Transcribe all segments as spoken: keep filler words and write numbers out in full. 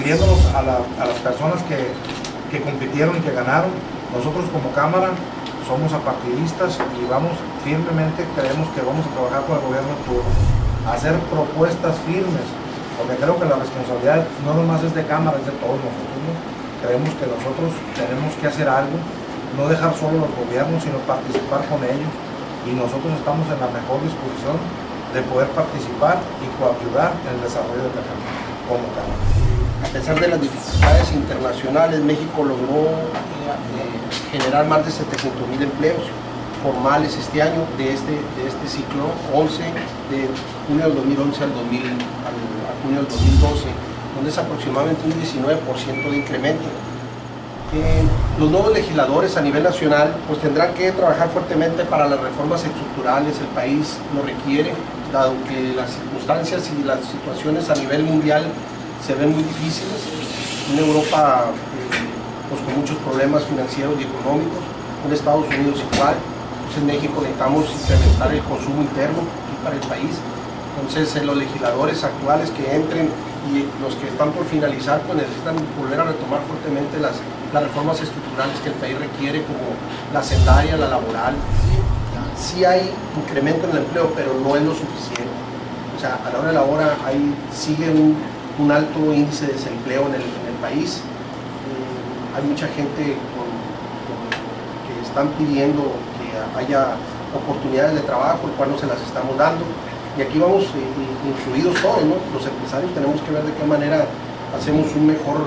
refiriéndonos a, la, a las personas que, que compitieron y que ganaron, nosotros como Cámara somos apartidistas y vamos firmemente, creemos que vamos a trabajar con el gobierno en turno, a hacer propuestas firmes, porque creo que la responsabilidad no nomás es de Cámara, es de todos nosotros, ¿no? Creemos que nosotros tenemos que hacer algo, no dejar solo los gobiernos, sino participar con ellos, y nosotros estamos en la mejor disposición de poder participar y coayudar en el desarrollo de Tecamachalco como Cámara. A pesar de las dificultades internacionales, México logró eh, generar más de setecientos mil empleos formales este año, de este, de este ciclo once, de junio del dos mil once al, dos mil, al a junio del dos mil doce, donde es aproximadamente un diecinueve por ciento de incremento. Eh, los nuevos legisladores a nivel nacional pues tendrán que trabajar fuertemente para las reformas estructurales, el país lo requiere, dado que las circunstancias y las situaciones a nivel mundial se ven muy difíciles. En Europa eh, pues con muchos problemas financieros y económicos, en Estados Unidos igual. Entonces en México necesitamos incrementar el consumo interno para el país. Entonces eh, los legisladores actuales que entren y los que están por finalizar pues necesitan volver a retomar fuertemente las, las reformas estructurales que el país requiere, como la hacendaria, la laboral. Sí hay incremento en el empleo, pero no es lo suficiente. O sea, a la hora de la hora hay, sigue un, un alto índice de desempleo en el, en el país. Eh, hay mucha gente con, con, que están pidiendo que haya oportunidades de trabajo, el cual no se las estamos dando. Y aquí vamos eh, incluidos todos, ¿no? Los empresarios tenemos que ver de qué manera hacemos un mejor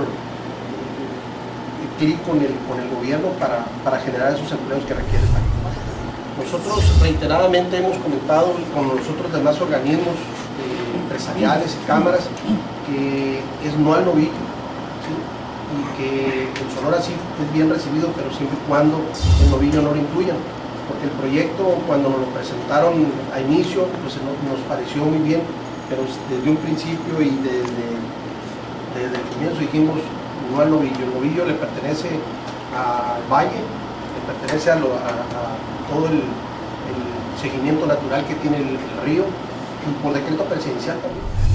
eh, clic con el, con el gobierno para, para generar esos empleos que requiere el país. Nosotros reiteradamente hemos comentado con los otros demás organismos eh, empresariales y cámaras que es no al novillo, ¿sí? Y que en Sonora sí es bien recibido, pero siempre y cuando el novillo no lo incluyan. Porque el proyecto, cuando nos lo presentaron a inicio, pues nos pareció muy bien, pero desde un principio y desde, desde el comienzo dijimos no al novillo. El novillo le pertenece al valle, le pertenece a, lo, a, a todo el, el seguimiento natural que tiene el, el río, y por decreto presidencial también.